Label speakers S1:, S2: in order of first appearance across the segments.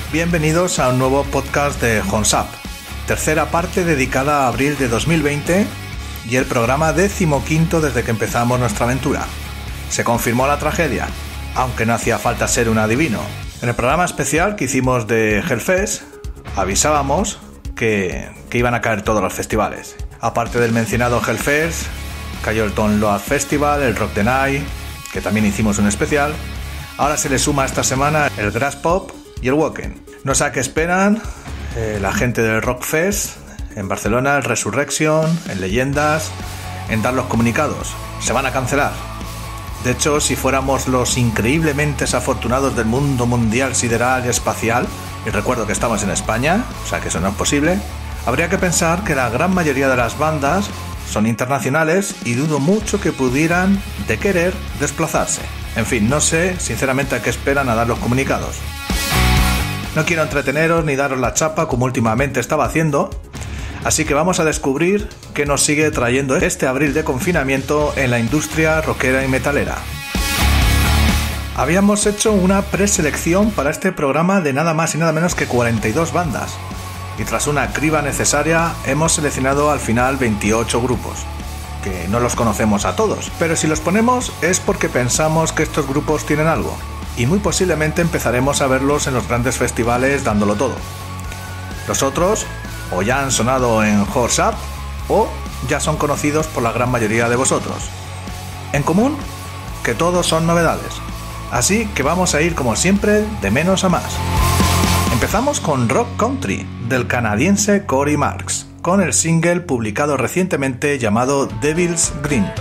S1: Bienvenidos a un nuevo podcast de Honsap, tercera parte dedicada a abril de 2020 y el programa 15º desde que empezamos nuestra aventura. Se confirmó la tragedia, aunque no hacía falta ser un adivino. En el programa especial que hicimos de Hellfest, avisábamos que iban a caer todos los festivales. Aparte del mencionado Hellfest, cayó el Don't Load Festival, el Rock the Night, que también hicimos un especial. Ahora se le suma esta semana el Graspop y el Wacken. No sé a qué esperan la gente del Rockfest en Barcelona, el Resurrection, en Leyendas, en dar los comunicados. Se van a cancelar. De hecho, si fuéramos los increíblemente afortunados del mundo mundial sideral y espacial, y recuerdo que estamos en España, o sea que eso no es posible, habría que pensar que la gran mayoría de las bandas son internacionales y dudo mucho que pudieran, de querer, desplazarse. En fin, no sé sinceramente a qué esperan a dar los comunicados. No quiero entreteneros ni daros la chapa como últimamente estaba haciendo, así que vamos a descubrir qué nos sigue trayendo este abril de confinamiento en la industria rockera y metalera. Habíamos hecho una preselección para este programa de nada más y nada menos que 42 bandas, y tras una criba necesaria hemos seleccionado al final 28 grupos, que no los conocemos a todos, pero si los ponemos es porque pensamos que estos grupos tienen algo. Y muy posiblemente empezaremos a verlos en los grandes festivales dándolo todo. Los otros o ya han sonado en Honsap o ya son conocidos por la gran mayoría de vosotros. En común, que todos son novedades. Así que vamos a ir como siempre de menos a más. Empezamos con Rock Country del canadiense Corey Marks, con el single publicado recientemente llamado Devil's Green.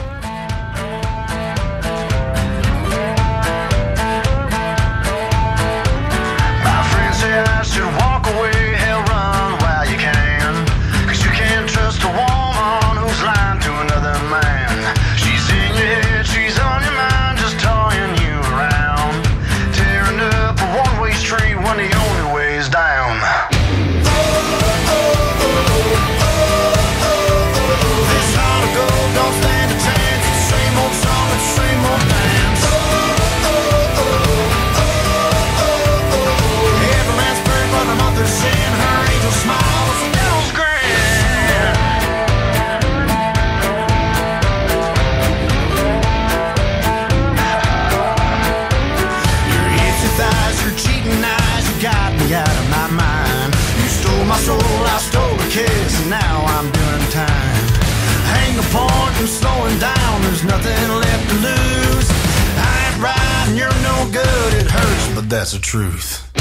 S2: That's the truth. This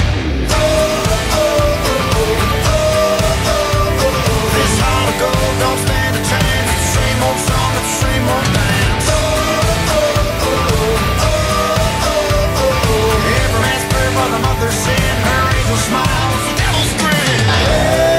S2: heart of gold don't stand a chance. It's the same old song, it's the same old dance. Every man's prayer for the mother's sin. Her angel smiles, the devil's grin.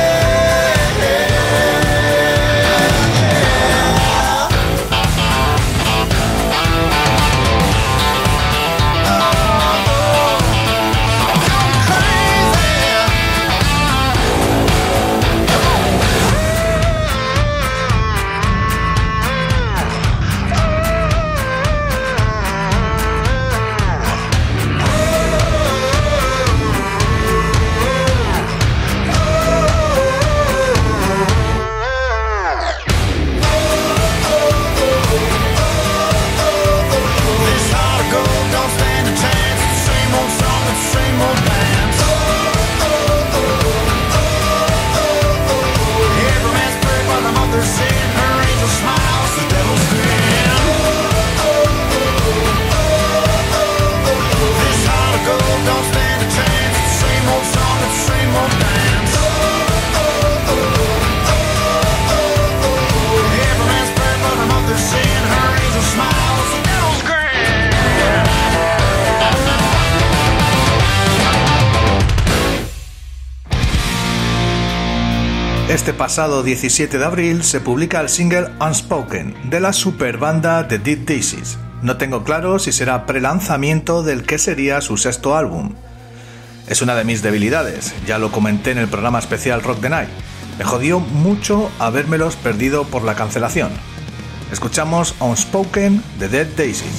S1: Este pasado 17 de abril se publica el single Unspoken de la superbanda The Dead Daisies. No tengo claro si será prelanzamiento del que sería su sexto álbum. Es una de mis debilidades, ya lo comenté en el programa especial Rock the Night. Me jodió mucho habérmelos perdido por la cancelación. Escuchamos Unspoken de Dead Daisies.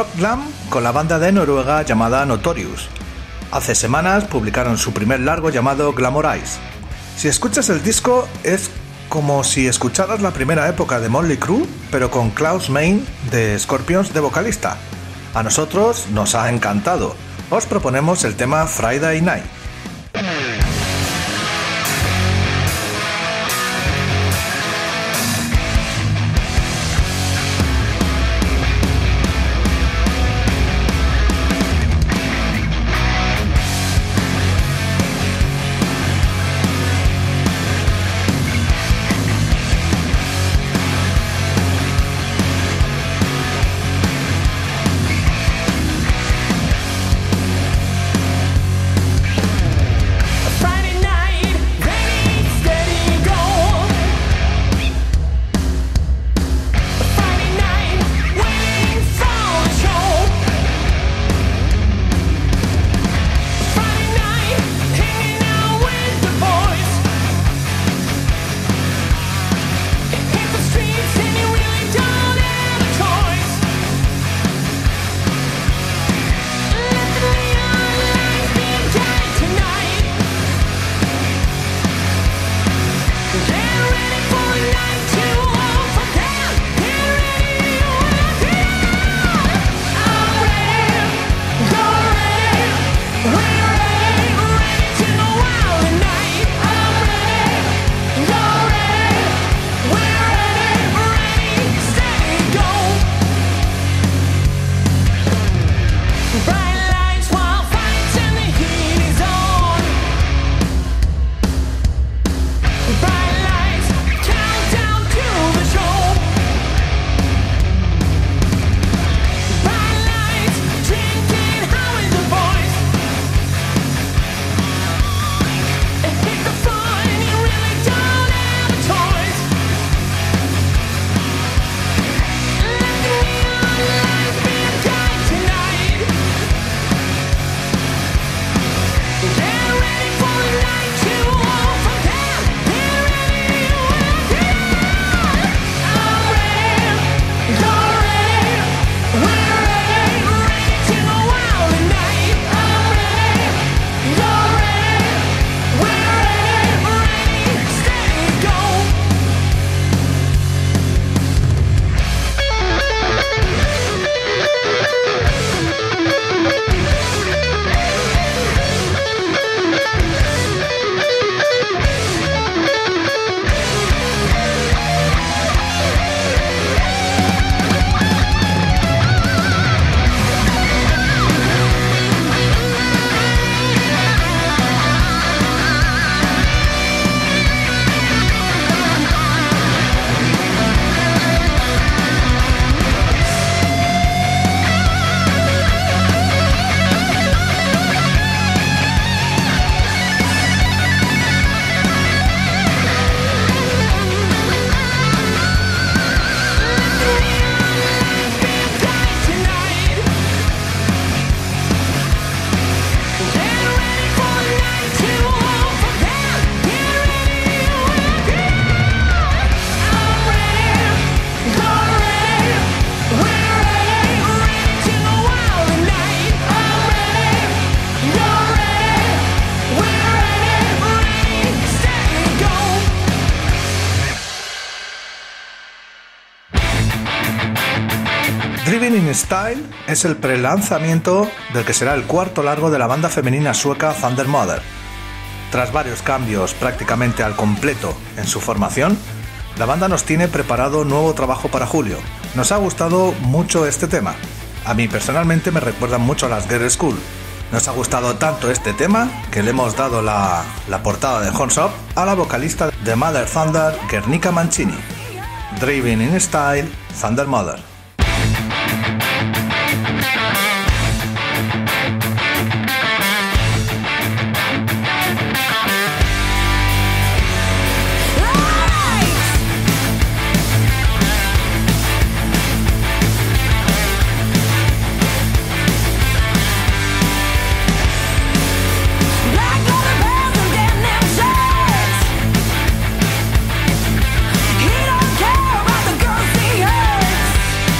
S1: rock glam con la banda de Noruega llamada Notorious. Hace semanas publicaron su primer largo llamado Glamorize. Si escuchas el disco es como si escucharas la primera época de Motley Crue, pero con Klaus Meine de Scorpions de vocalista. A nosotros nos ha encantado. Os proponemos el tema Friday Night. Driving in Style es el prelanzamiento del que será el cuarto largo de la banda femenina sueca Thunder Mother. Tras varios cambios prácticamente al completo en su formación, la banda nos tiene preparado nuevo trabajo para julio. Nos ha gustado mucho este tema. A mí personalmente me recuerdan mucho a las Girl School. Nos ha gustado tanto este tema que le hemos dado la portada de Horns Up a la vocalista de Mother Thunder, Guernica Mancini. Driving in Style, Thunder Mother.
S3: He don't care about the girls he hurts.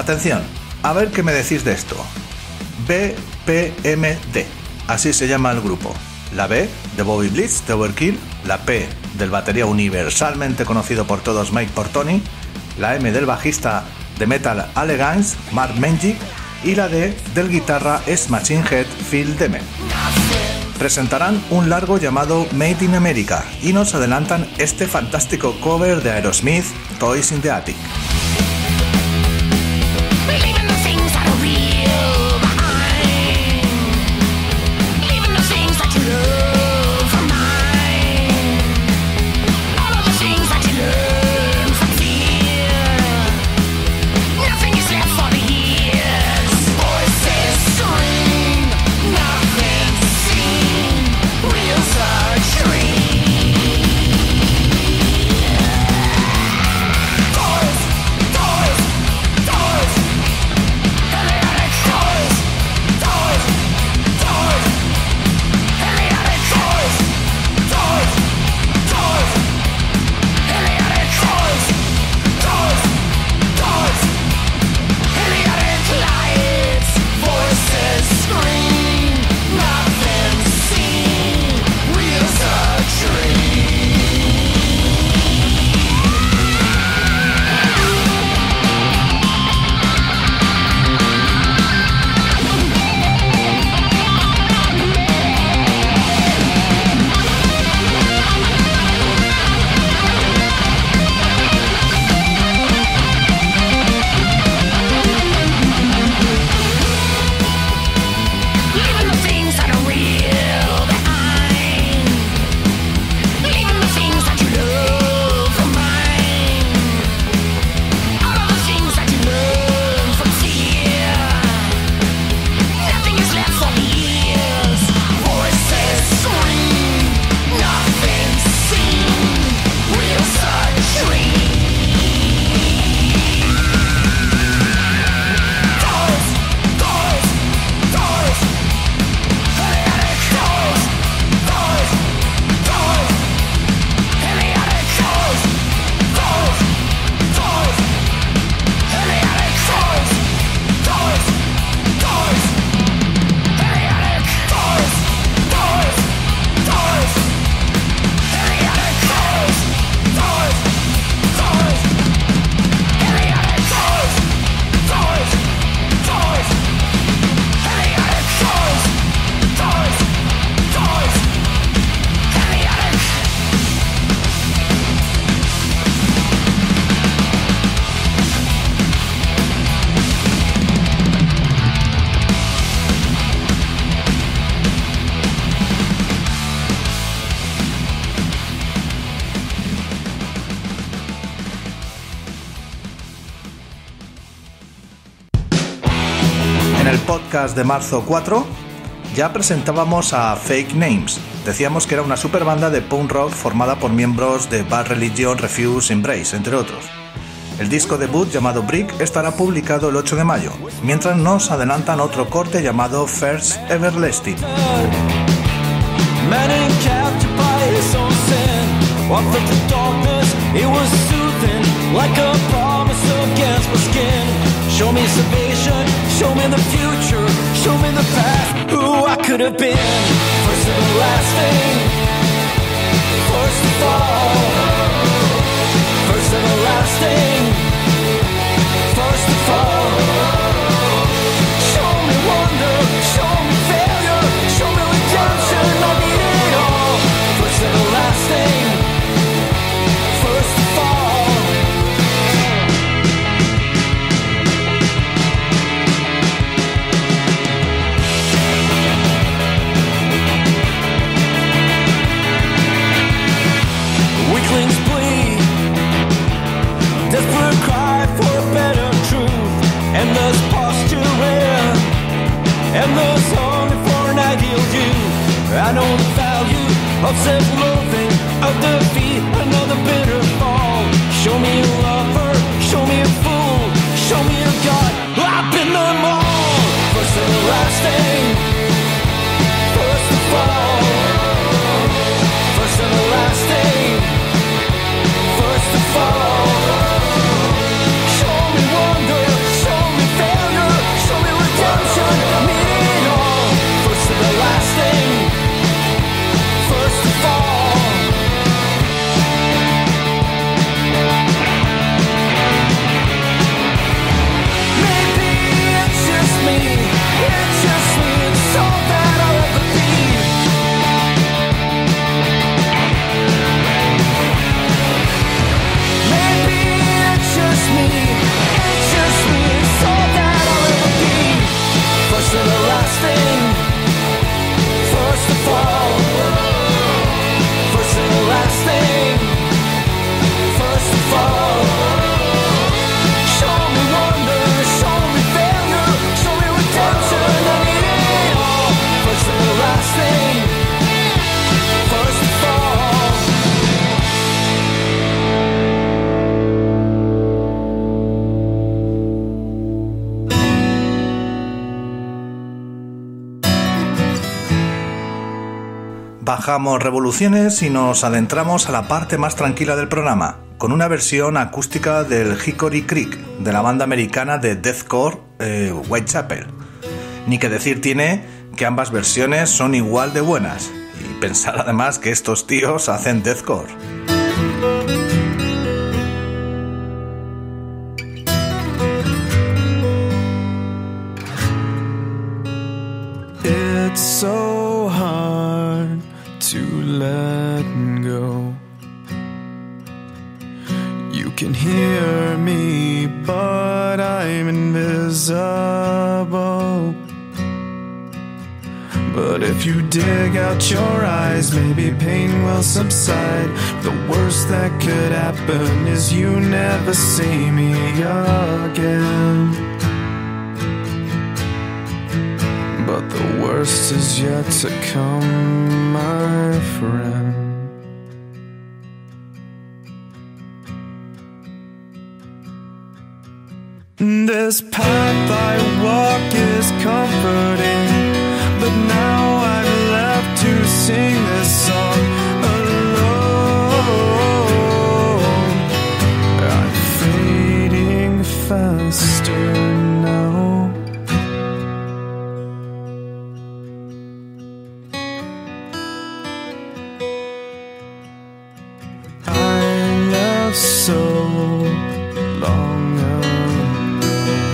S1: Atención, a ver qué me decís de esto. BPMD, así se llama el grupo. La B de Bobby Blitz de Overkill, la P del batería universalmente conocido por todos Mike Portnoy, la M del bajista de Metal Elegance Mark Mengic y la D del guitarra es Machine Head Phil Demen. Presentarán un largo llamado Made in America y nos adelantan este fantástico cover de Aerosmith, Toys in the Attic. Podcast de marzo 4 ya presentábamos a Fake Names. Decíamos que era una super banda de punk rock formada por miembros de Bad Religion, Refuse, Embrace, entre otros. El disco debut llamado Brick estará publicado el 8 de mayo, mientras nos adelantan otro corte llamado First Everlasting.
S3: Show me salvation, show me the future, show me the past, who I could have been. First and everlasting, first to fall. First and everlasting, first to fall. Show me wonder, show me failure, show me redemption, I need it all. First and everlasting, first to fall. Weaklings bleed, desperate cry for a better truth, endless posturing, endless hunger for an ideal you. I know the value of self-loathing, of defeat, another bitter fall. Show me a lover, show me a fool, show me a God, I've been them all. First and everlasting, first to fall. First and everlasting, first to fall. Show me wonder, show me
S1: Bajamos revoluciones y nos adentramos a la parte más tranquila del programa, con una versión acústica del Hickory Creek, de la banda americana de deathcore Whitechapel. Ni que decir tiene que ambas versiones son igual de buenas, y pensar además que estos tíos hacen deathcore.
S3: It's so hard to let go. You can hear me, but I'm invisible. But if you dig out your eyes, maybe pain will subside. The worst that could happen is you never see me again. But the worst is yet to come, my friend. This path I walk is comforting, but now I'm left to sing this song alone. I'm fading faster now. So long ago,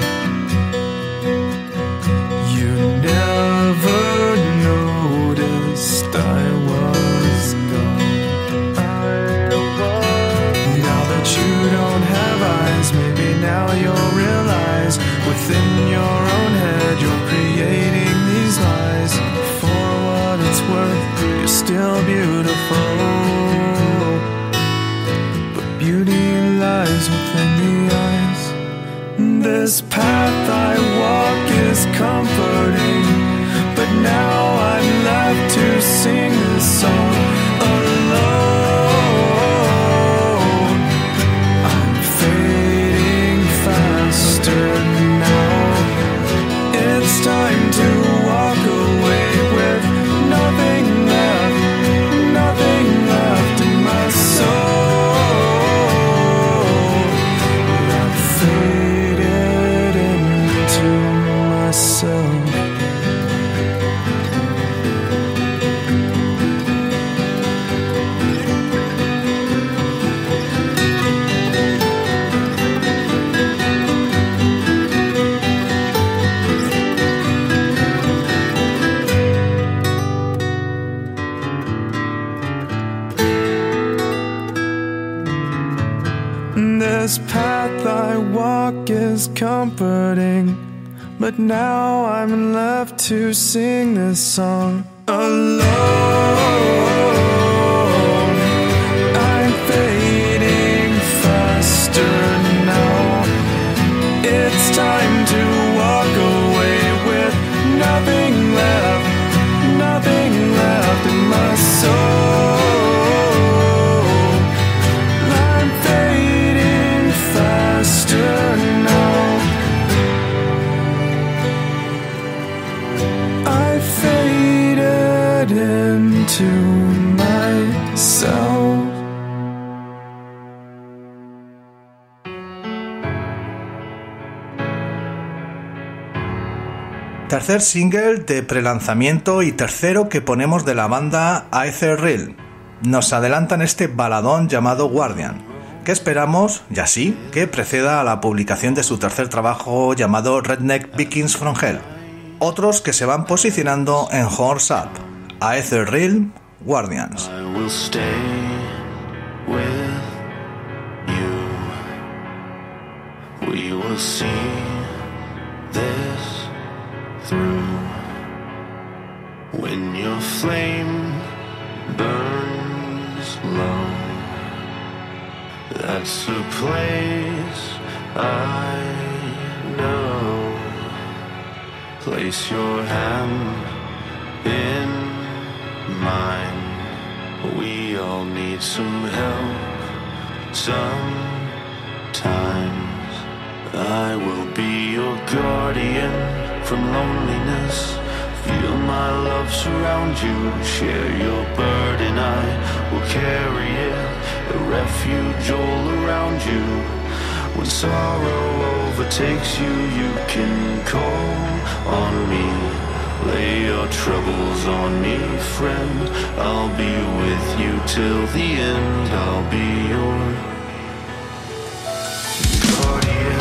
S3: you never noticed I was gone. Now that you don't have eyes, maybe now you'll realize within your own head you're creating these lies. For what it's worth, you're still beautiful. Beauty lies within the eyes. This path I walk is comforting, but now I'm left to sing this song alone. I'm fading faster now. It's time to walk away with nothing left in my soul. This path I walk is comforting, but now I'm left to sing this song alone. I'm fading faster now. It's time to walk away with nothing left in my soul. Into myself.
S1: Tercer single de prelanzamiento y tercero que ponemos de la banda Aether Realm. Nos adelantan este baladón llamado Guardian, que esperamos, y así, que preceda a la publicación de su tercer trabajo llamado Redneck Vikings from Hell. Otros que se van posicionando en Horns Up. Aether Realm, Guardians.
S2: I will stay with you. We will see this through. When your flame burns low, that's the place I know. Place your hand in mine. We all need some help sometimes. I will be your guardian from loneliness, Feel my love surround you, share your burden, I will carry it, a refuge all around you. When sorrow overtakes you, you can call on me. Lay your troubles on me, friend, I'll be with you till the end, I'll be your guardian.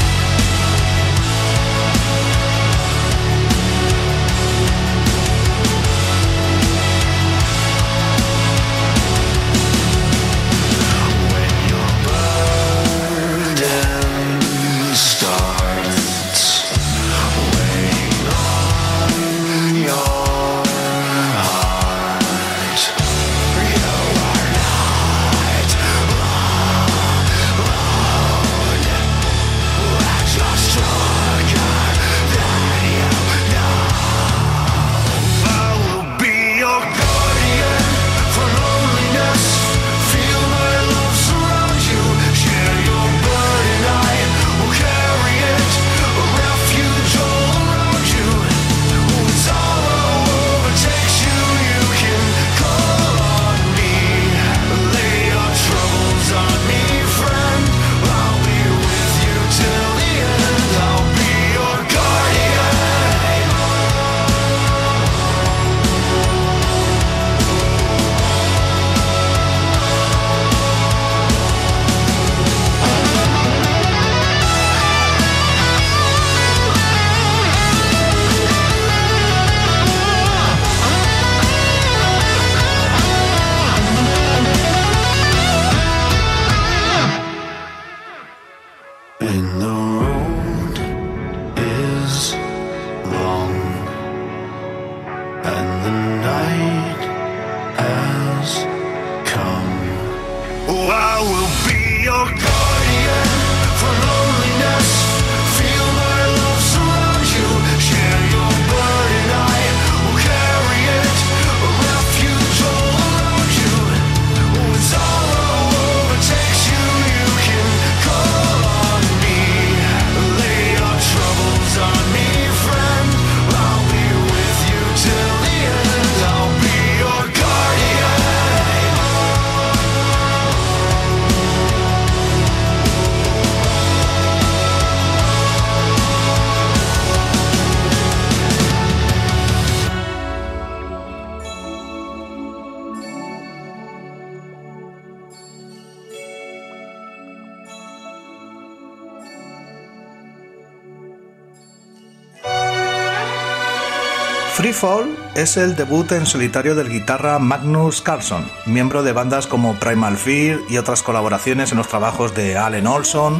S1: Free Fall es el debut en solitario del guitarra Magnus Carlsson, miembro de bandas como Primal Fear y otras colaboraciones en los trabajos de Allen Olson,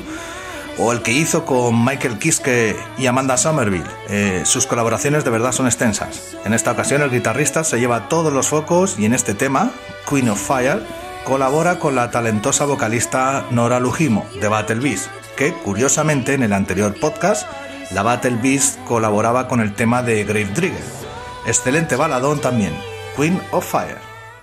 S1: o el que hizo con Michael Kiske y Amanda Somerville. Sus colaboraciones de verdad son extensas. En esta ocasión el guitarrista se lleva todos los focos y en este tema, Queen of Fire, colabora con la talentosa vocalista Nora Lujimo de Battle Beast, que curiosamente en el anterior podcast la Battle Beast colaboraba con el tema de Gravedigger. Excelente baladón también, Queen of Fire.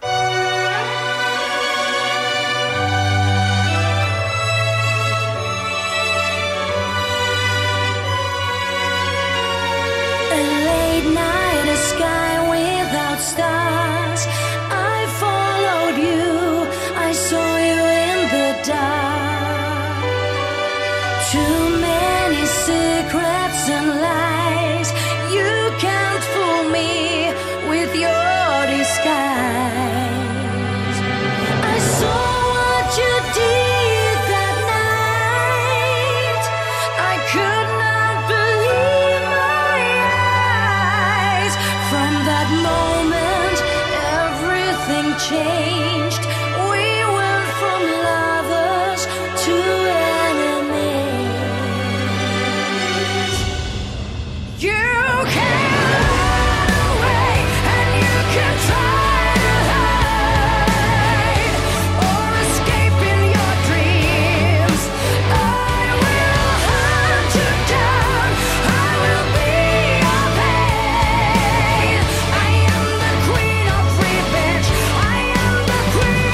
S4: Changed. We went from lovers to enemies. You can run away and you can try to hide or escape in your dreams. I will hunt you down. I will be your pain. I am the queen of revenge. I am the queen.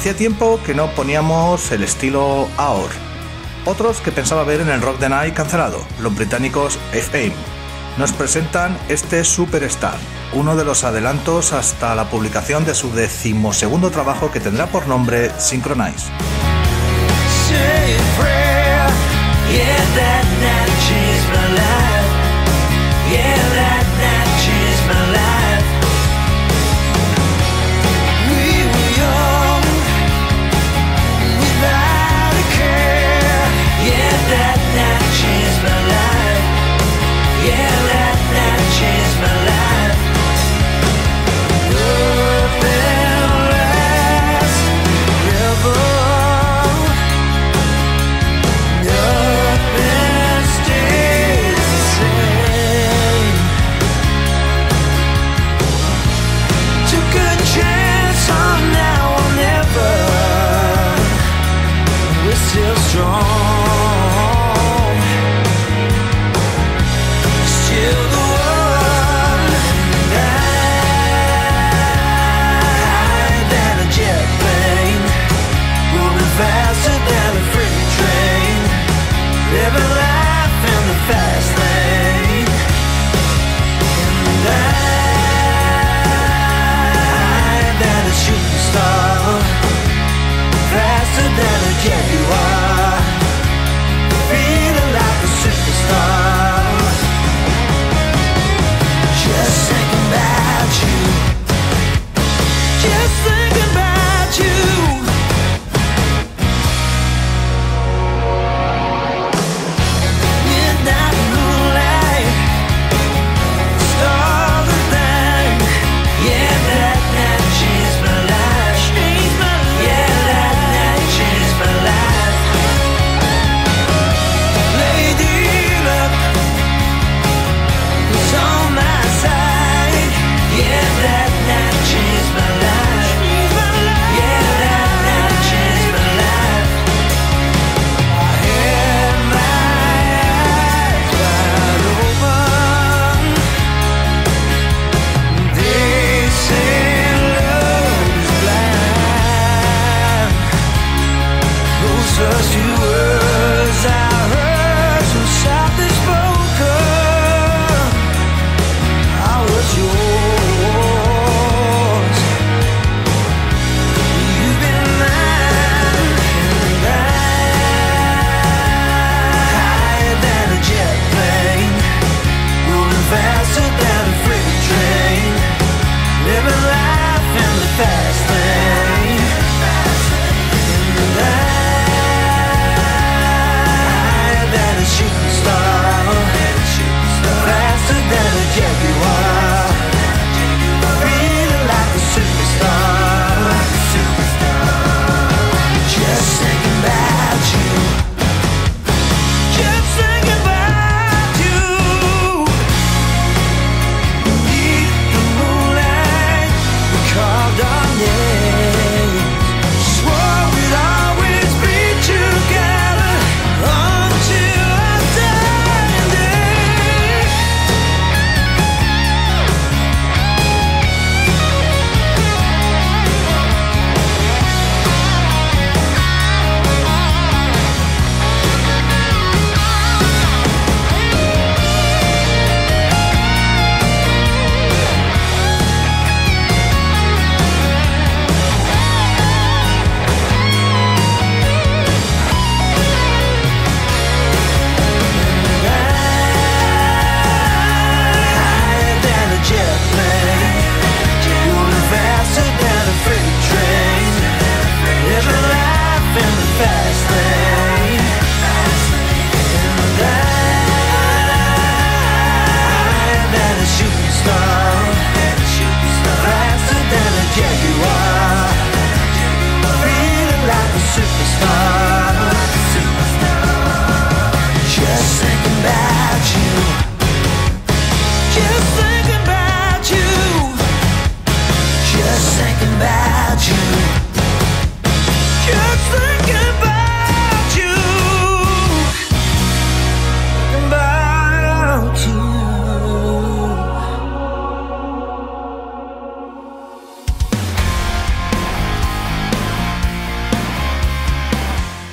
S1: Hacía tiempo que no poníamos el estilo AOR. Otros que pensaba ver en el Rock the Night cancelado, los británicos FM, nos presentan este Superstar, uno de los adelantos hasta la publicación de su 12º trabajo que tendrá por nombre Synchronize.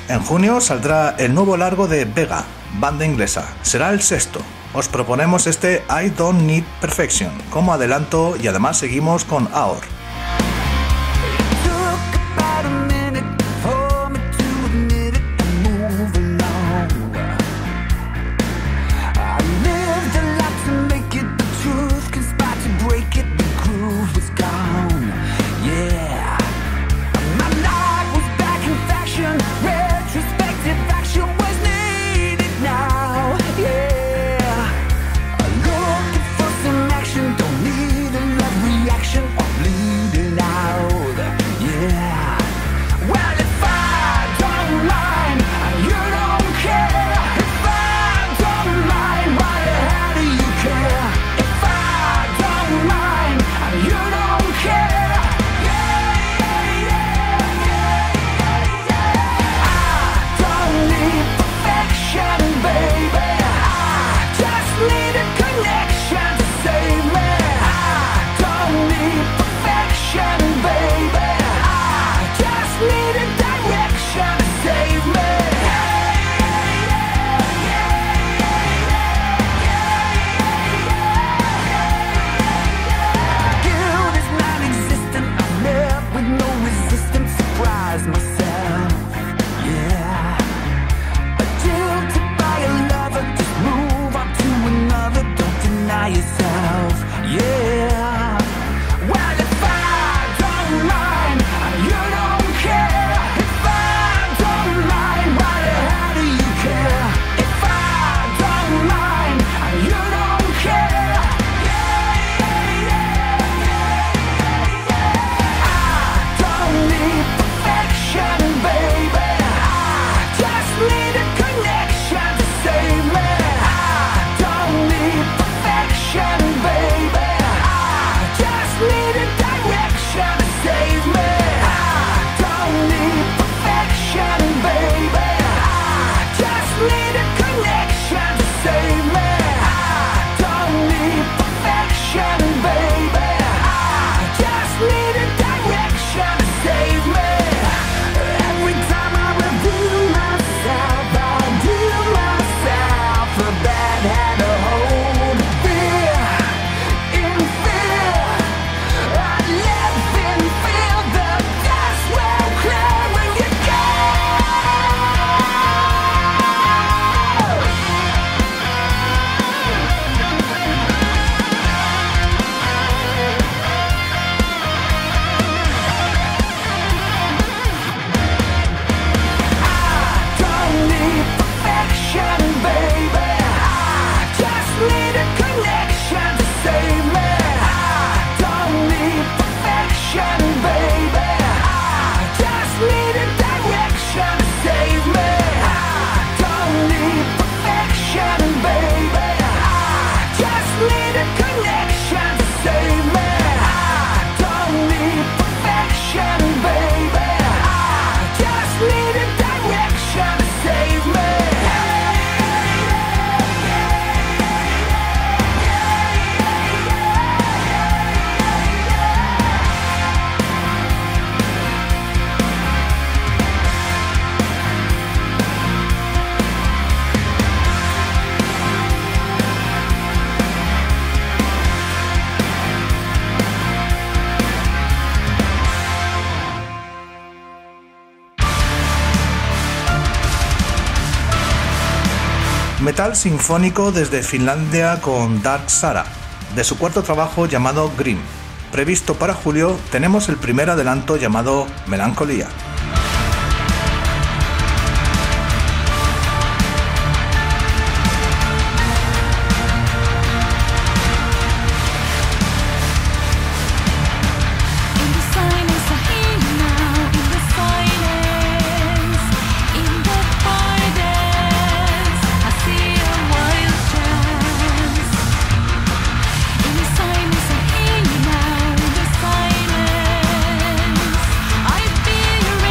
S1: En junio saldrá el nuevo largo de Vega, banda inglesa. Será el sexto. Os proponemos este I Don't Need Perfection como adelanto y además seguimos con Aor. Metal sinfónico desde Finlandia con Dark Sara, de su cuarto trabajo llamado Grim. Previsto para julio tenemos el primer adelanto llamado Melancolía.
S5: I feel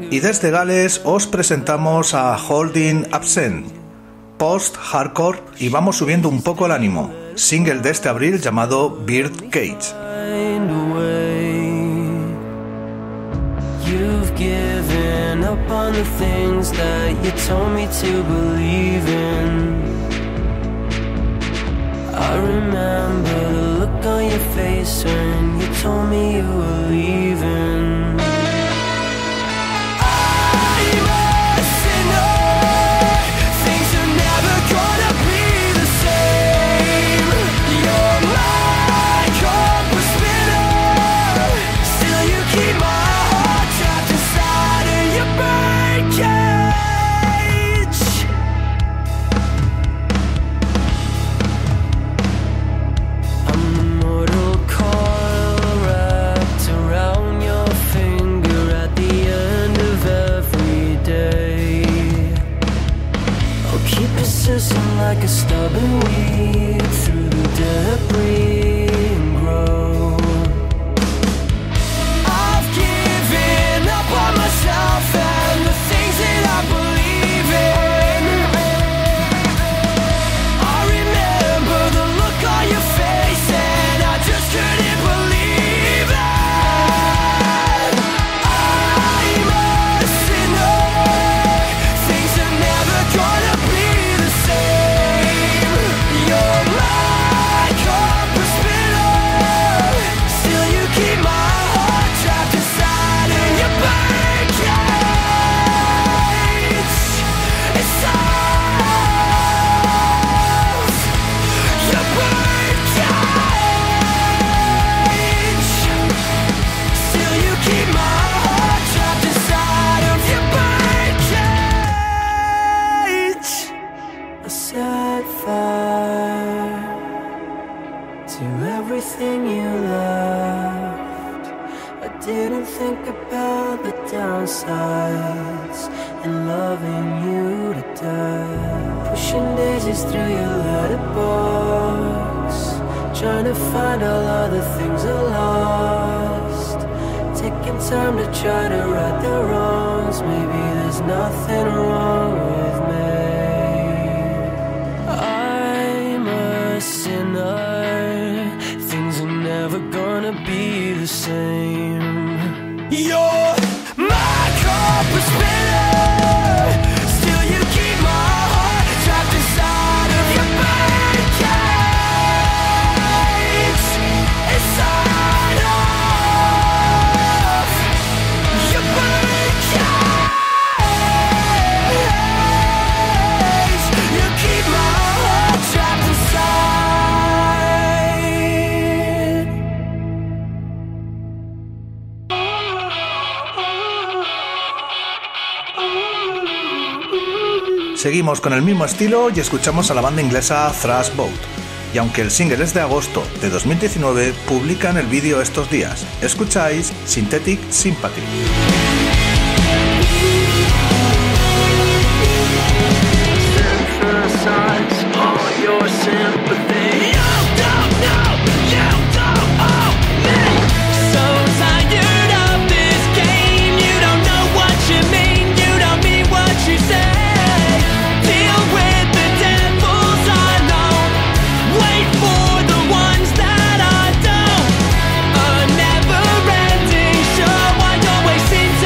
S1: Y desde Gales os presentamos a Holding Absent, post-hardcore, y vamos subiendo un poco el ánimo. Single de este abril llamado Birdcage.
S3: You've given up on the things that you told me to believe in. I remember the look on your face when you told me you were leaving. I'm a sinner. Things are never gonna be the same. You're my compass spinner. Still you keep my heart trapped inside of your birdcage. I'm the mortal coil wrapped around your finger at the end of every day. I'll keep persisting like a stubborn weed through the debris and grow. I've given up on myself and the things that I believe in. I remember the look on your face and I just couldn't believe it. I'm a sinner. Things are never gonna be the same. You're my compass spinner. Still you keep my heart trapped inside of your birdcage. Inside your birdcage. Still you keep my heart trapped inside of your birdcage. I set fire to everything you loved. I didn't think about the downsides and loving you to death. Pushing daisies through your letterbox, trying to find all other things I lost. Taking time to try to right the wrongs. Maybe there's nothing wrong with me. I'm a sinner. Things are never gonna be the same. You're my compass spinner. Still you keep my heart trapped inside of your birdcage. Inside of your birdcage. You keep my heart trapped inside.
S1: Seguimos con el mismo estilo y escuchamos a la banda inglesa Thrash Boat. Y aunque el single es de agosto de 2019, publican el vídeo estos días. Escucháis Synthetic Sympathy.
S3: Synthesize all your sympathy. You don't know, you don't owe me. So tired of this game. You don't know what you mean. You don't mean what you say. Deal with the devils alone. Wait for the ones that I don't. A never-ending show. I always seem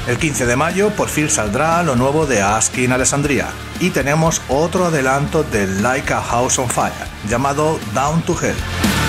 S1: El 15 de mayo por fin saldrá lo nuevo de Asking Alessandria y tenemos otro adelanto de Like a House on Fire llamado Down to Hell.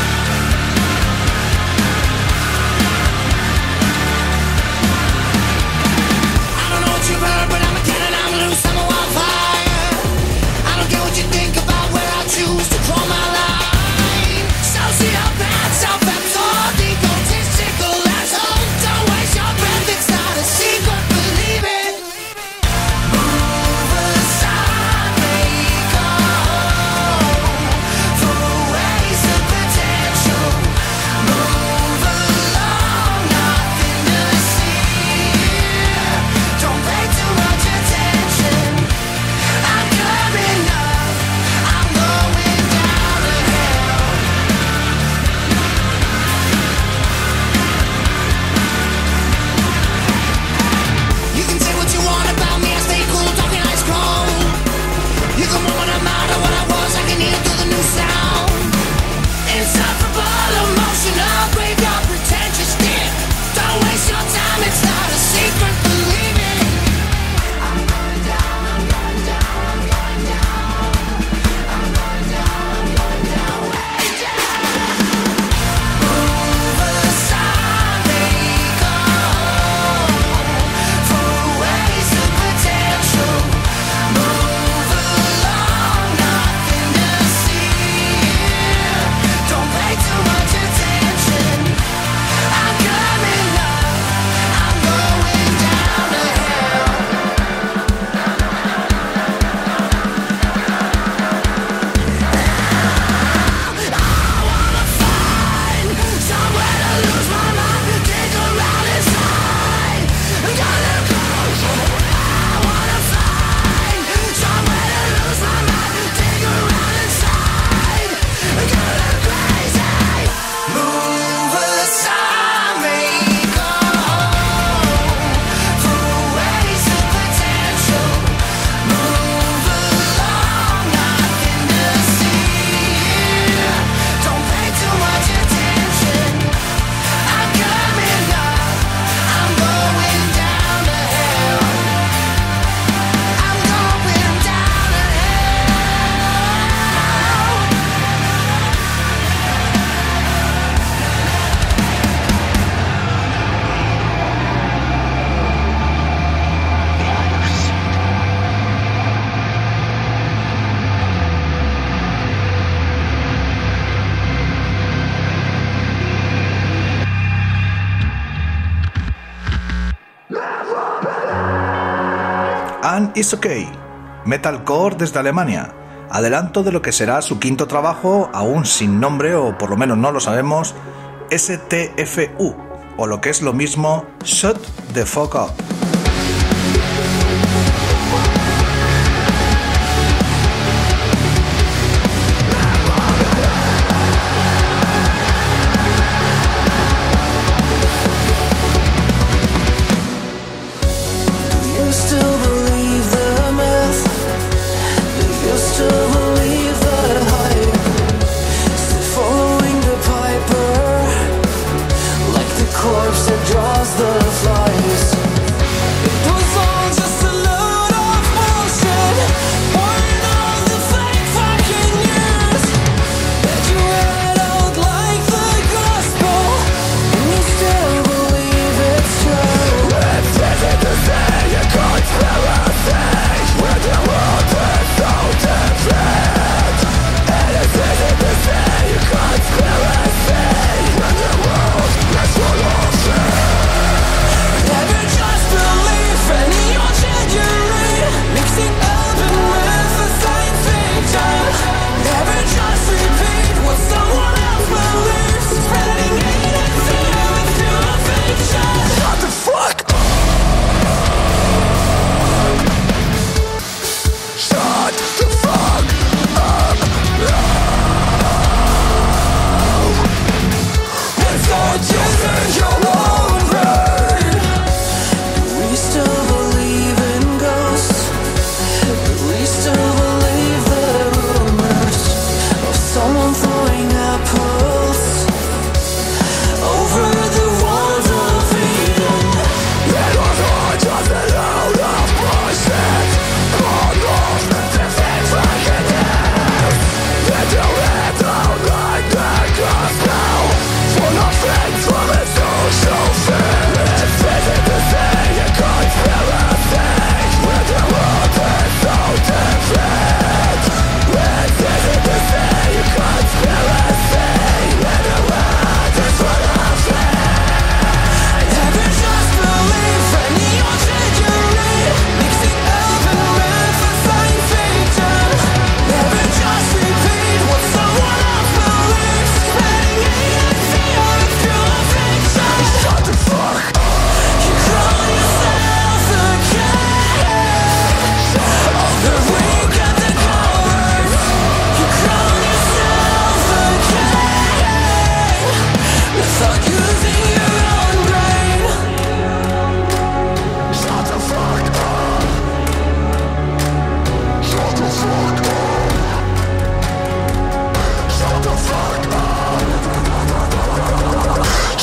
S1: And It's Okay, metalcore desde Alemania, adelanto de lo que será su quinto trabajo, aún sin nombre o por lo menos no lo sabemos, STFU, o lo que es lo mismo, Shut the Fuck Up.
S3: Corpse that draws the flies.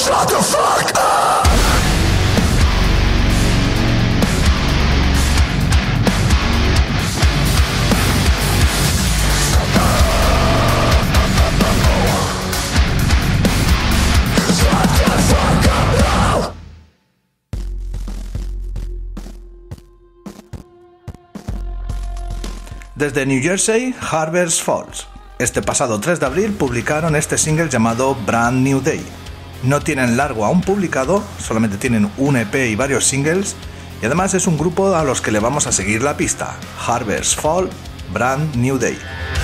S1: Desde New Jersey, Harvest Falls. Este pasado 3 de abril publicaron este single llamado Brand New Day. No tienen largo aún publicado, solamente tienen un EP y varios singles, y además es un grupo a los que le vamos a seguir la pista. Harvest Falls, Brand New Day.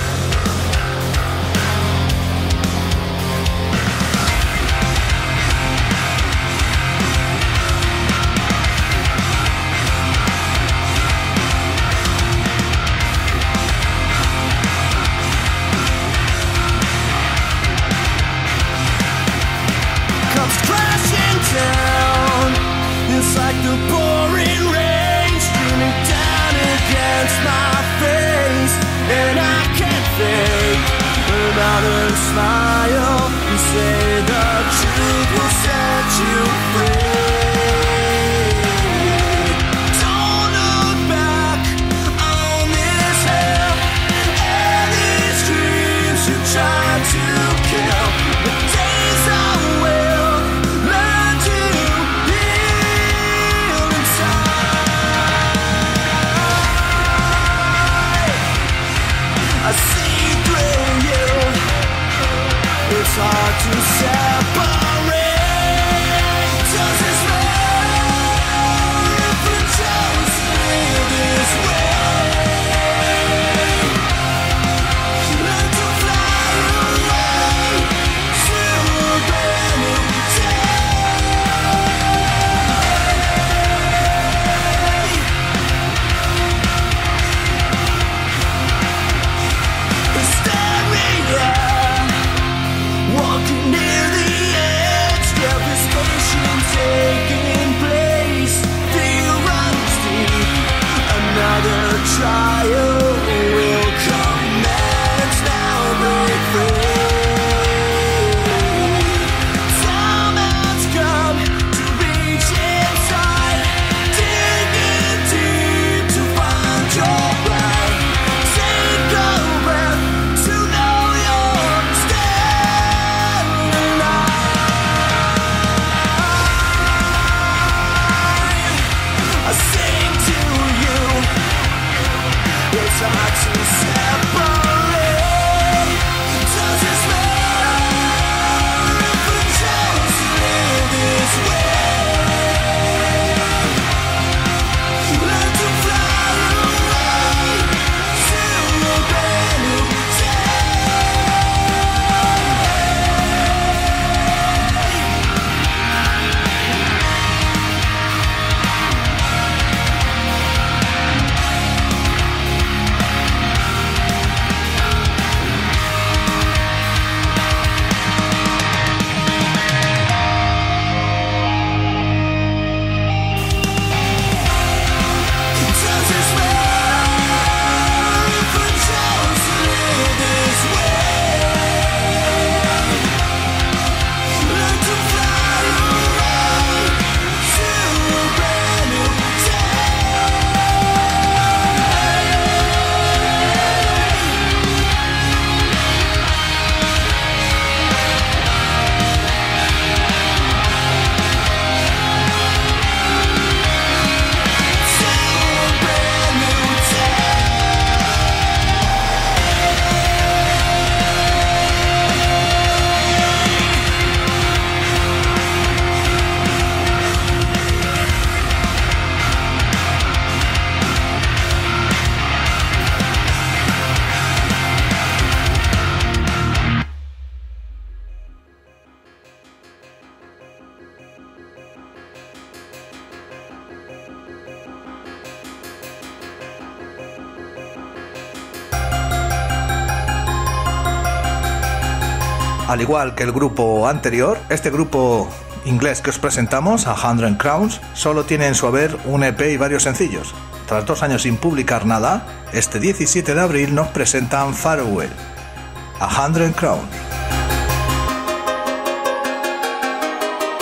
S1: Al igual que el grupo anterior, este grupo inglés que os presentamos, 100 Crowns, solo tiene en su haber un EP y varios sencillos. Tras 2 años sin publicar nada, este 17 de abril nos presentan Farewell, 100 Crowns.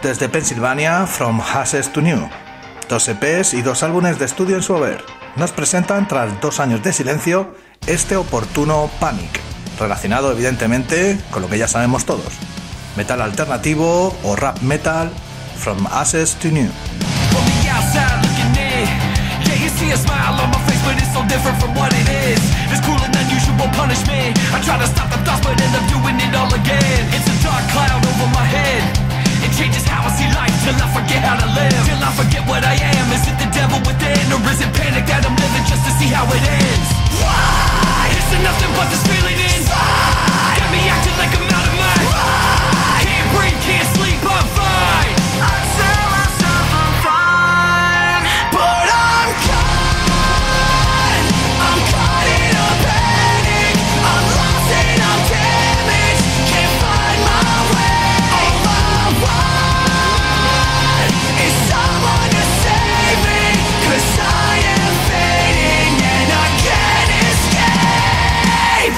S1: desde Pensilvania, From Ashes to New. 2 EPs y 2 álbumes de estudio en su haber. Nos presentan, tras 2 años de silencio, este oportuno Panic, relacionado evidentemente con lo que ya sabemos todos: metal alternativo o rap metal, From Ashes to New.
S3: See a smile on my face, but it's so different from what it is. It's cruel and unusual punishment. I try to stop the thoughts, but end up doing it all again. It's a dark cloud over my head. It changes how I see life till I forget how to live. Till I forget what I am. Is it the devil within, or is it panic that I'm living just to see how it ends? Why? It's nothing but this feeling inside. Got me acting like I'm out of my mind. Can't breathe, can't sleep, I'm fine. I tell myself I'm fine, but I'm caught in a panic. I'm lost and I'm damaged. Can't find my way. All I want is someone to save me, 'cause I am fading and I can't escape.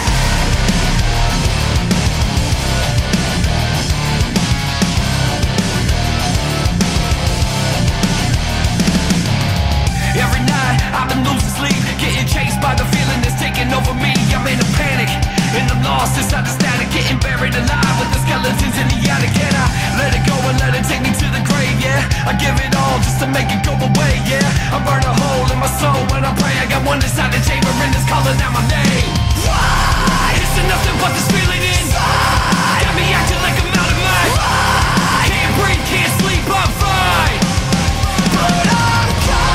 S3: Every night I've been losing sleep, getting chased by the feeling that's taking over me. I'm in a panic, and I'm lost inside the static, getting buried alive with the skeletons in the attic. Can I let it go and let it take me to the grave? Yeah, I give it all just to make it go away. Yeah, I burn a hole in my soul when I pray. I got one inside the chamber and it's calling out my name. Why? It's nothing but this feeling inside. Got me acting like I'm out of my mind. Can't breathe, can't sleep, I'm fine, but I'm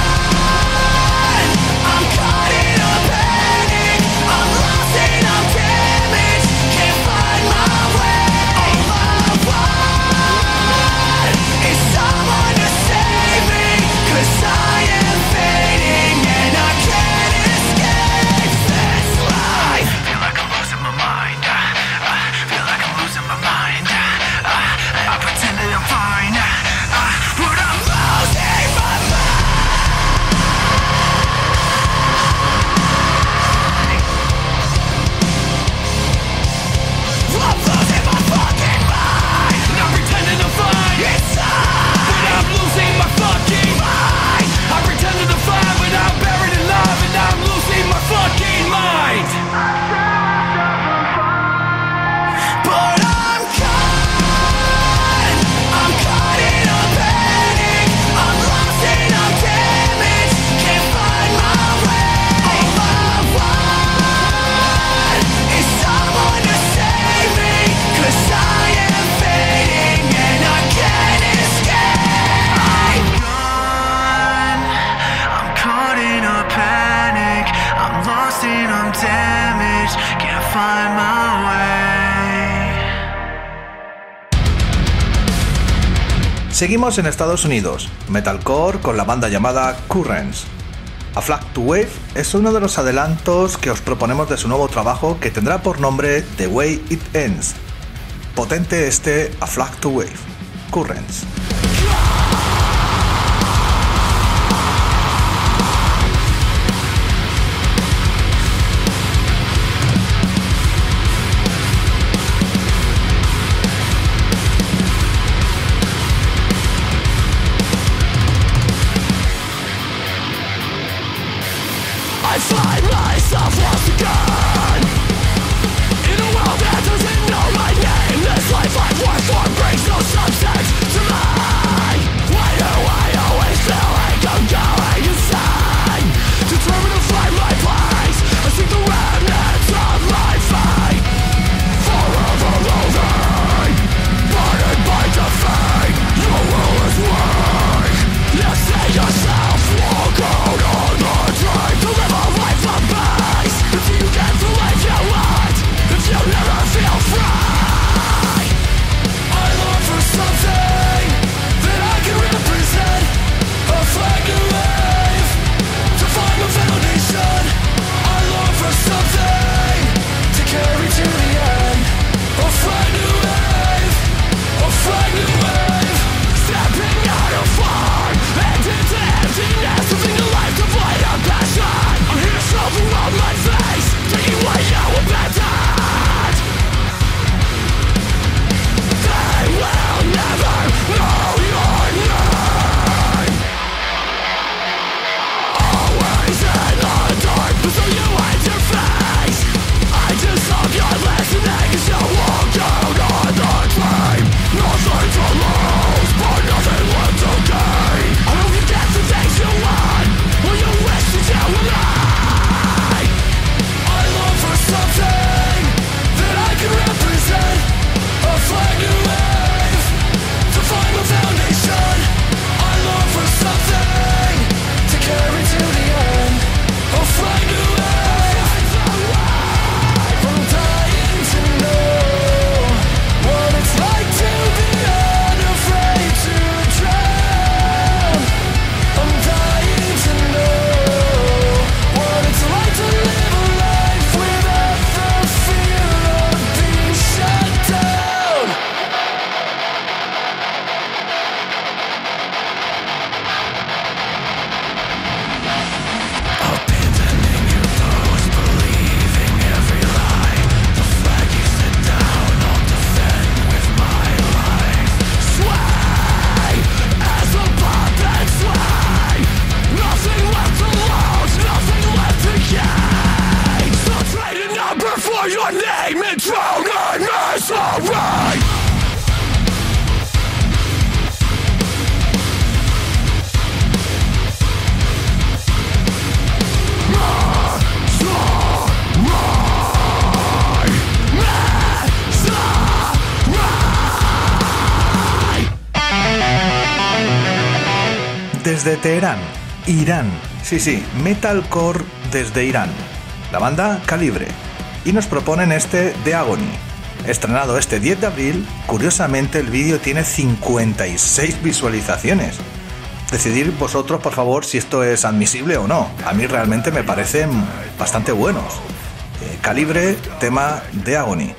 S3: caught in a panic. I'm lost and I'm damaged. Can't find my way. All I want is someone to save me, 'cause I am fading and I can't escape this life. Feel like I'm losing my mind. Feel like I'm losing my mind. I pretend that I'm fine, but I'm losing my mind. I'm losing my fucking mind. I'm pretending I'm fine inside, but I'm losing my fucking mind. I pretended I'm fine, but I'm buried alive, and I'm losing my fucking mind. But I'm caught in a panic. I'm lost and I'm damaged. Can't find my way. All I want is someone to save me, 'cause I am fading and I can't escape. I'm gone. I'm caught in a panic. I'm lost and I'm damaged. Can't find my way.
S1: Seguimos en Estados Unidos, metalcore con la banda llamada Currents. A Flag to Wave es uno de los adelantos que os proponemos de su nuevo trabajo, que tendrá por nombre The Way It Ends. Potente este A Flag to Wave, Currents.
S3: I find myself lost again in a world that doesn't know my name. This life I've worked for brings no substance to me.
S1: desde Teherán, Irán. Sí, metalcore desde Irán. La banda Calibre. Y nos proponen este The Agony. Estrenado este 10 de abril, curiosamente el vídeo tiene 56 visualizaciones. Decidir vosotros, por favor, si esto es admisible o no. A mí realmente me parecen bastante buenos. Calibre, tema The Agony.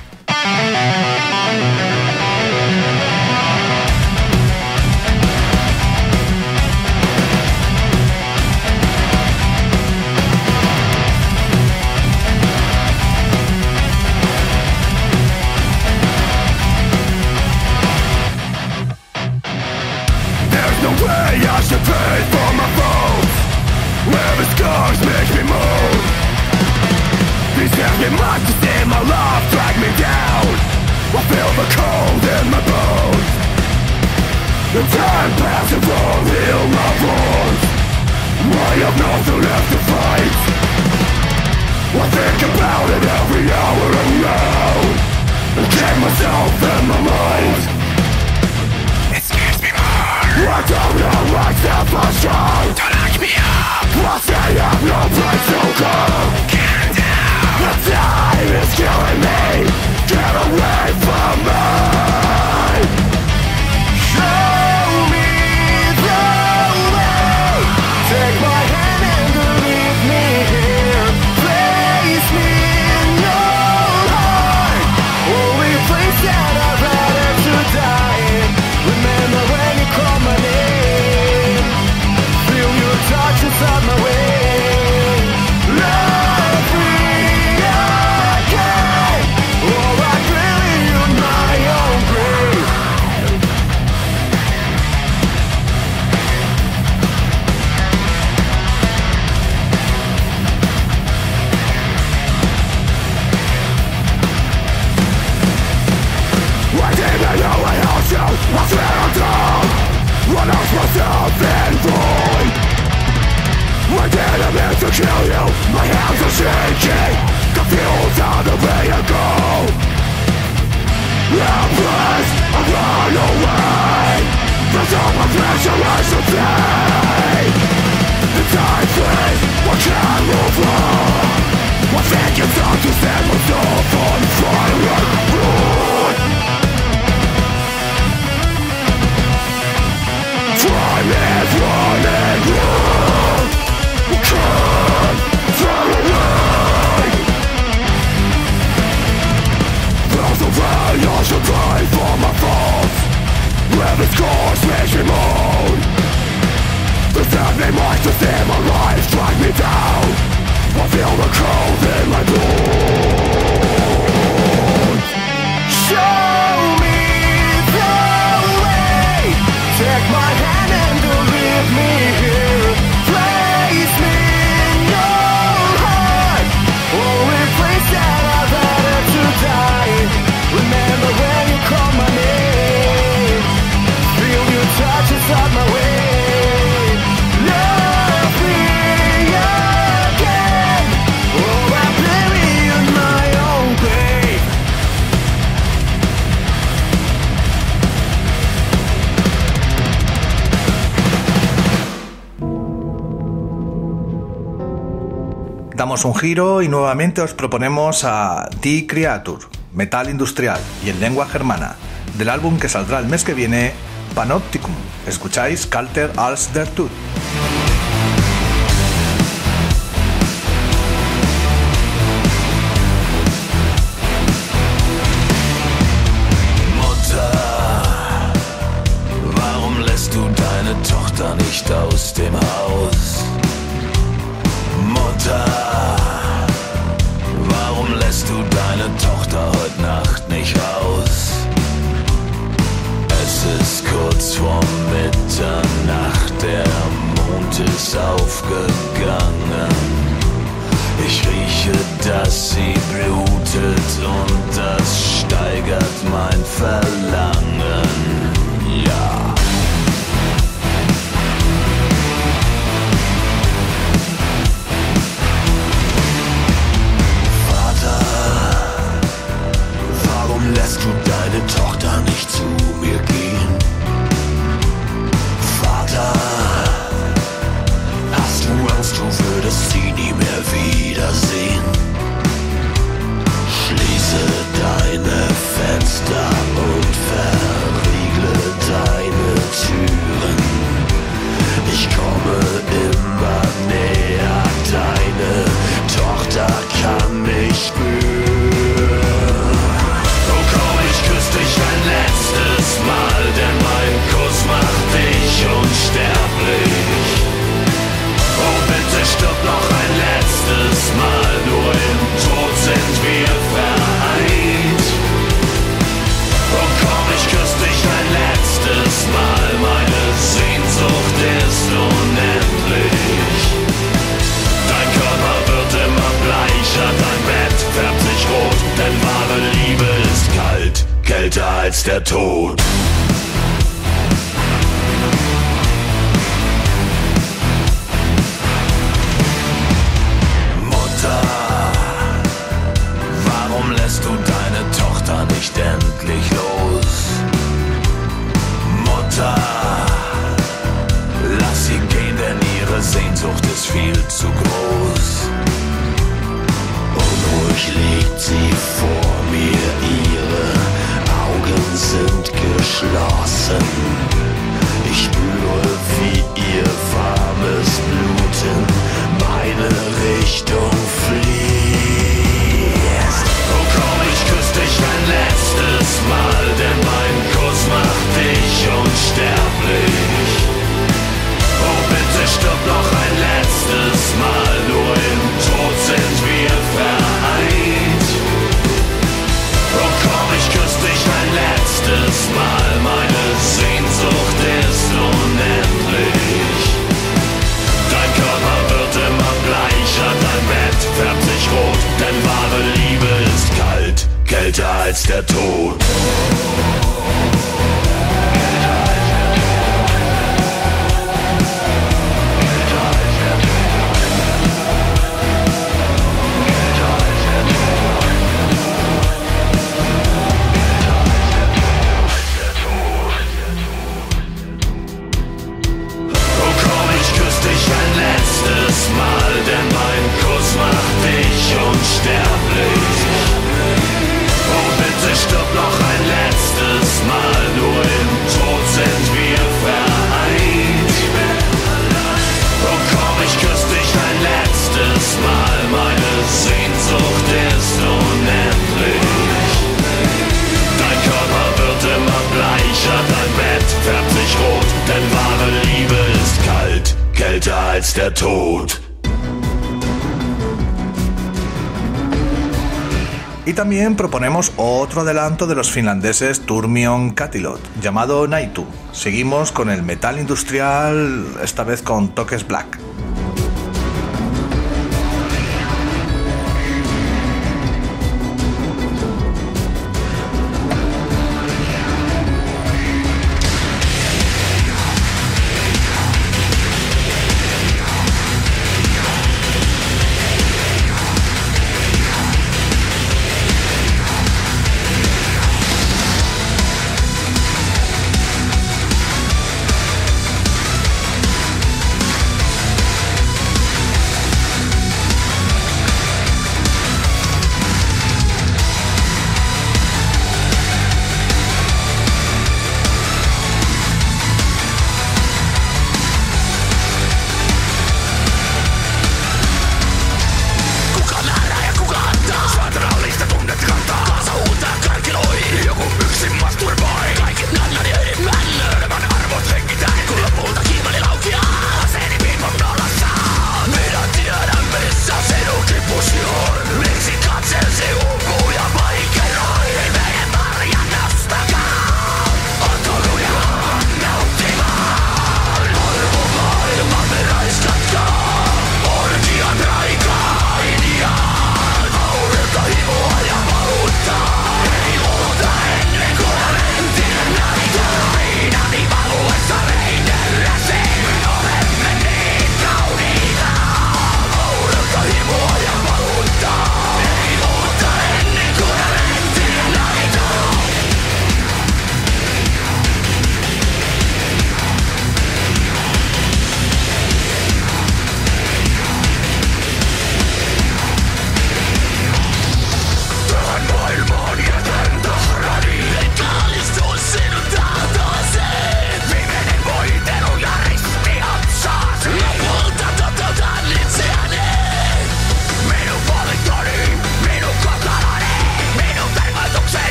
S5: I should pay for my faults, where the scars make me moan. These heavy monsters in my life drag me down. I feel the cold in my bones. The time passes won't heal my wounds. I have nothing left to fight. I think about it every hour alone, and get myself in my mind. It scares me more. I don't know what's the first strong. Don't lock me up. I say I have no place to go. Can't down. The time is killing me. Get away from me. Show me the way. Take my hand and leave me here. Place me in your heart. Only place that I'd rather to die. Remember when you call my name. Feel your touch inside my way. Love me again, or I bury you in my own grave. I didn't know I held you. I swear I'm dumb. I lost myself in void. I didn't mean to kill you. My hands are shaking, confused on the way I go. Helpless, I run away. There's so much pressure I should pay. The time flees, I can't move on. I think it's time to set myself on fire and run. Time is running low. Can't throw away. There's a way I should pay for my faults. Every scars makes me moan. The saddening monsters in my life drag me down. I feel the cold in my bones. Show me the way. Take my hand and leave me here. Place me in your heart. Only place that I'd rather to die. Remember when you call my name. Feel your touch inside my way. Love me again, or I bury you in my own grave.
S1: Damos un giro y nuevamente os proponemos a Die Creature, metal industrial y en lengua germana, del álbum que saldrá el mes que viene, Panopticum. Escucháis Kalter als der Tod.
S2: Warum lässt du deine Tochter nicht aus dem Haus? Mutter, warum lässt du deine Tochter heute Nacht nicht raus? Es ist kurz vor Mitternacht, der Mond ist aufgegangen. Ich rieche, dass sie blutet und das steigert mein Verlangen. Ja. Vater, warum lässt du deine Tochter nicht zu mir gehen? Vater,
S5: als der Tod. Mutter, warum lässt du deine Tochter nicht endlich los? Mutter, lass sie gehen, denn ihre Sehnsucht ist viel zu groß. Unruhig liegt sie vor mir, ihre Augen sind geschlossen. Ich spüre, wie ihr warmes Blut in meine Richtung fließt. Oh komm, ich küss dich ein letztes Mal, denn mein Kuss macht dich unsterblich. Oh bitte stirb noch ein letztes Mal, nur im Tod sind wir vereint. Oh komm, ich küss dich ein letztes Mal, meine Sehnsucht ist unendlich. Dein Körper wird immer bleicher, dein Bett färbt sich rot, denn wahre Liebe ist kalt, kälter als der Tod. Mal, denn mein Kuss macht dich unsterblich. Oh bitte stirb noch ein letztes Mal, nur im Tod sind wir vereint. Oh komm, ich küss dich ein letztes Mal, meine Sehnsucht ist unendlich. Dein Körper wird immer bleicher, dein Bett färbt sich rot, denn wahre Liebe ist kalt, kälter als der Tod.
S1: Y también proponemos otro adelanto de los finlandeses Turmion Catilot, llamado Naitu. Seguimos con el metal industrial, esta vez con toques black.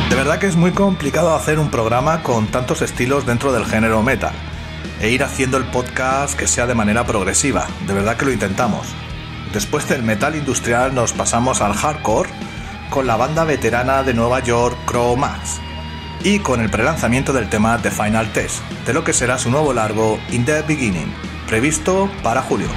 S1: De verdad que es muy complicado hacer un programa con tantos estilos dentro del género metal e ir haciendo el podcast que sea de manera progresiva. De verdad que lo intentamos. Después del metal industrial nos pasamos al hardcore con la banda veterana de Nueva York Cro-Mags y con el prelanzamiento del tema The Final Test, de lo que será su nuevo largo In the Beginning, previsto para julio.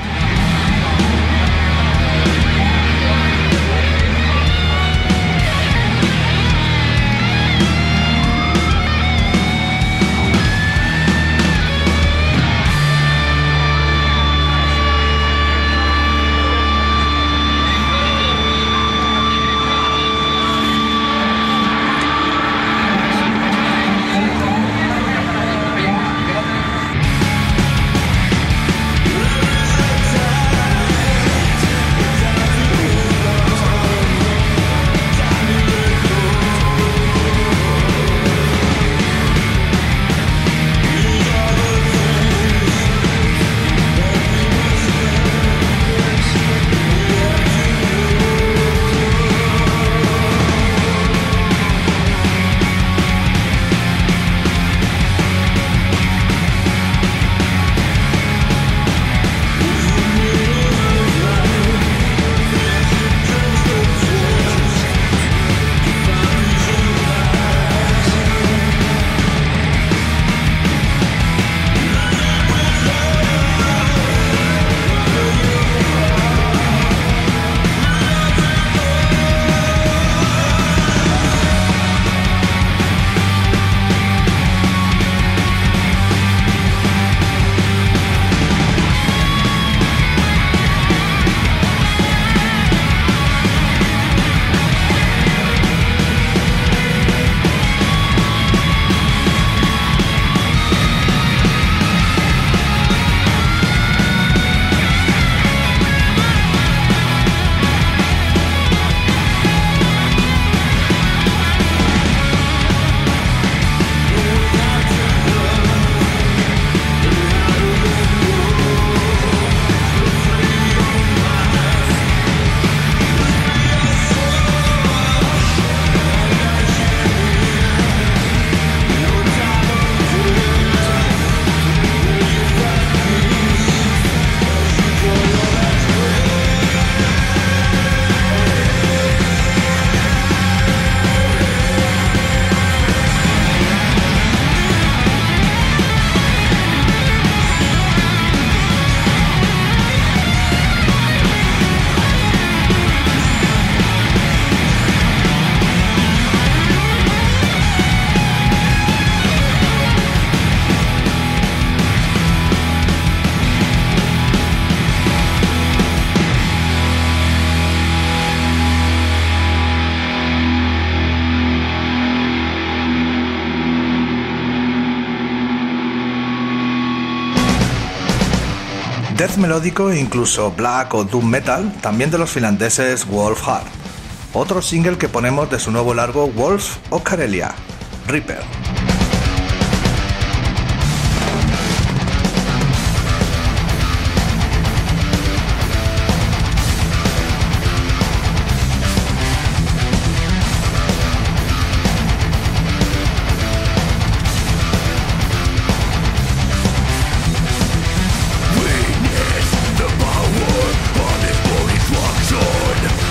S1: Death melódico e incluso black o doom metal, también de los finlandeses Wolfheart. Otro single que ponemos de su nuevo largo Wolf of Karelia, Reaper.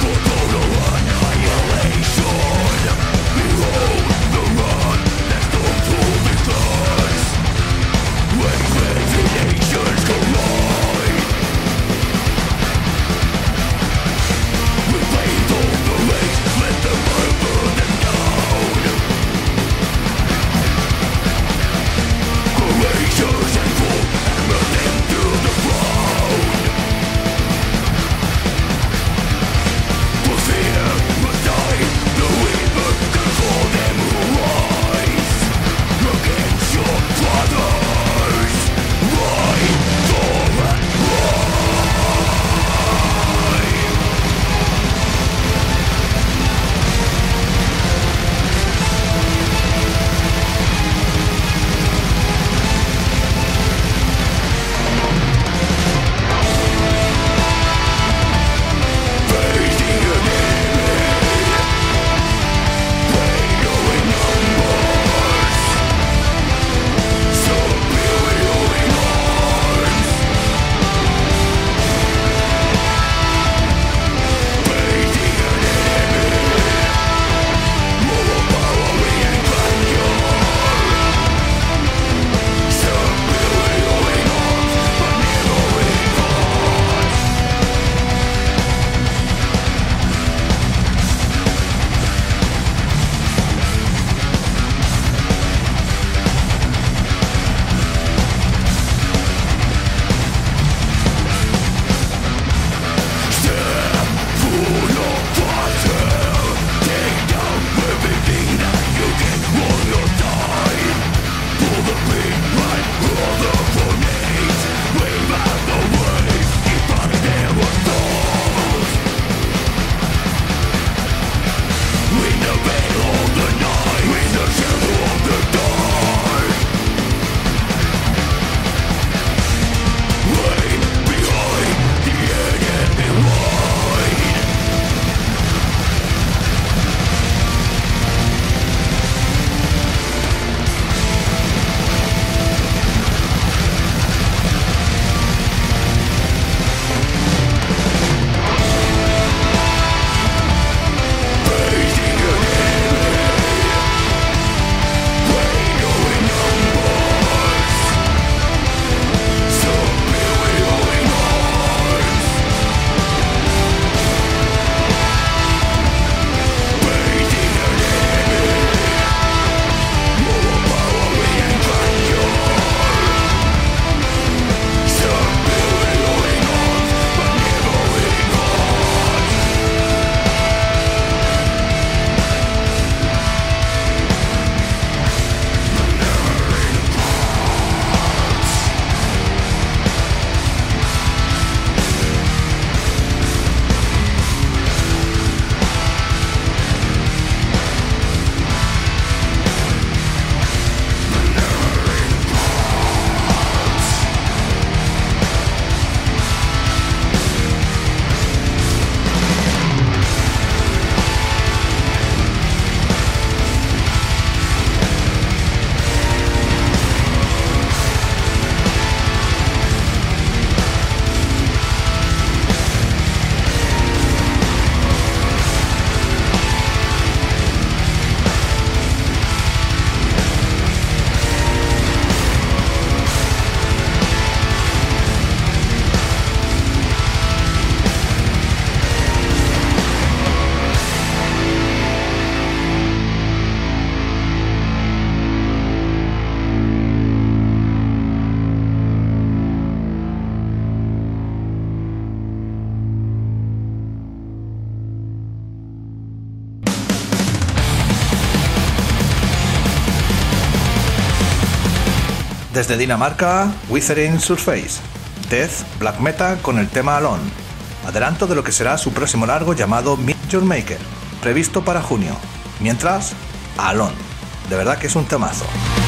S5: Behold the run, that's the
S1: Desde Dinamarca, Withering Surface, Death Black Metal con el tema Alone, adelanto de lo que será su próximo largo llamado Meet Your Maker, previsto para junio. Mientras, Alone, de verdad que es un temazo.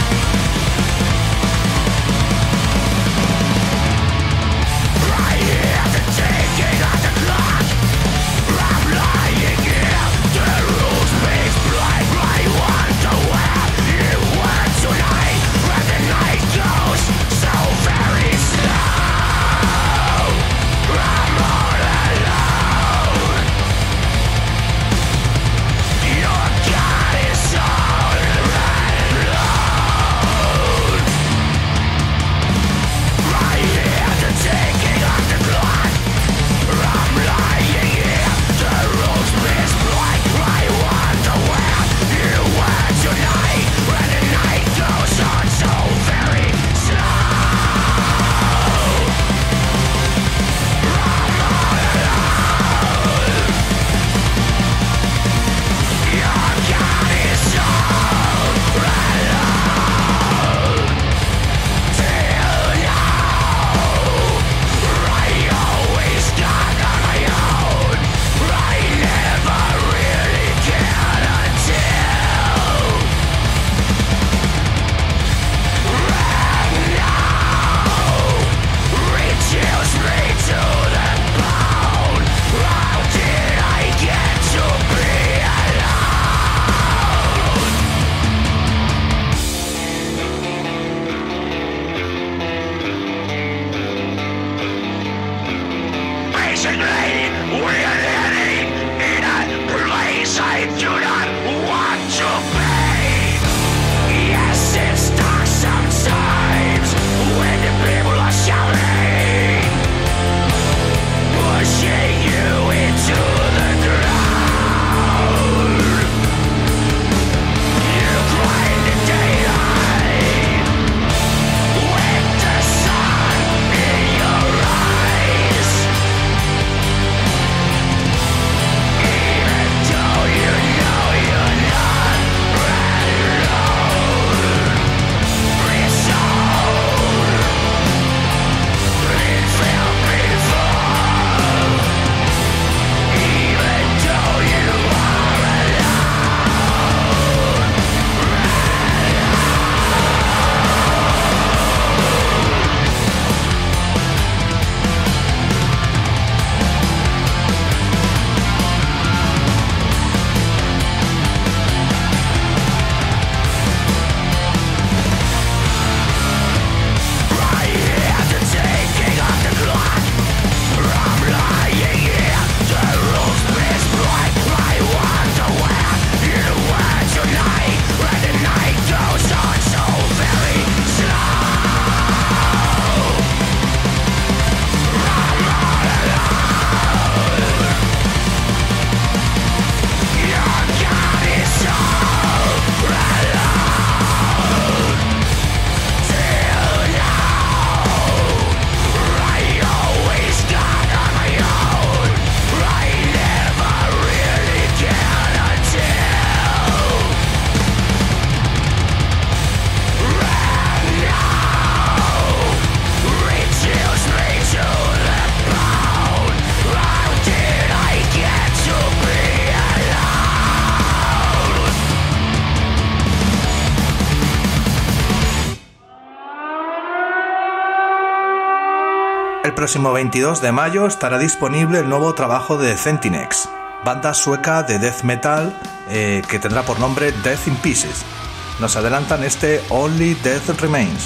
S1: El próximo 22 de mayo estará disponible el nuevo trabajo de Centinex, banda sueca de death metal que tendrá por nombre Death in Pieces. Nos adelantan este Only Death Remains.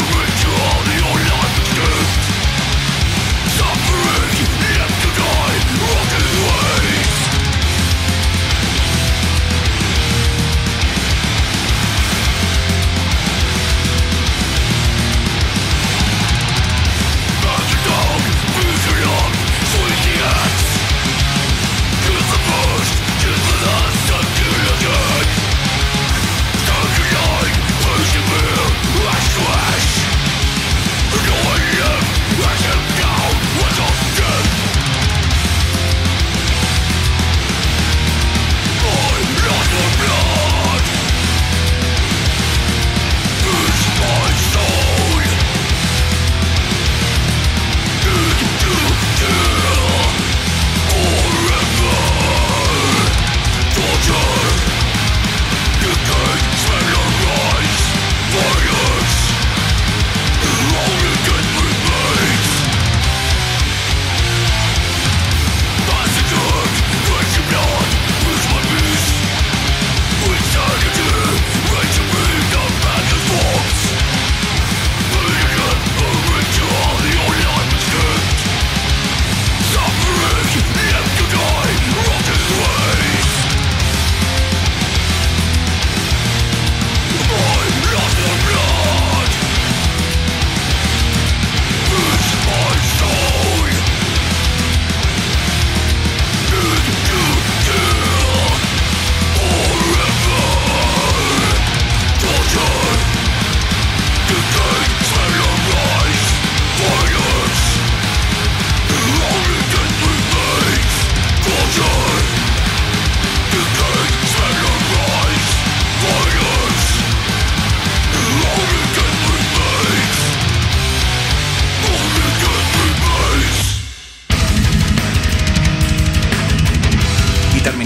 S5: Suffering left to die.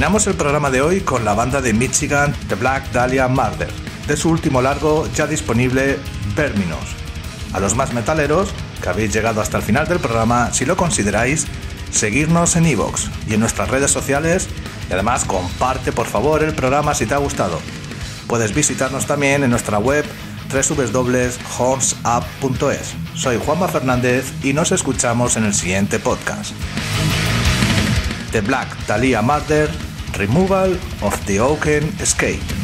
S1: Terminamos el programa de hoy con la banda de Michigan The Black Dahlia Murder, de su último largo ya disponible, Verminous. A los más metaleros, que habéis llegado hasta el final del programa, si lo consideráis, seguirnos en iVoox y en nuestras redes sociales, y además comparte por favor el programa si te ha gustado. Puedes visitarnos también en nuestra web www.hornsup.es. Soy Juanma Fernández y nos escuchamos en el siguiente podcast. The Black Dahlia Murder, Removal of the Oaken Escape.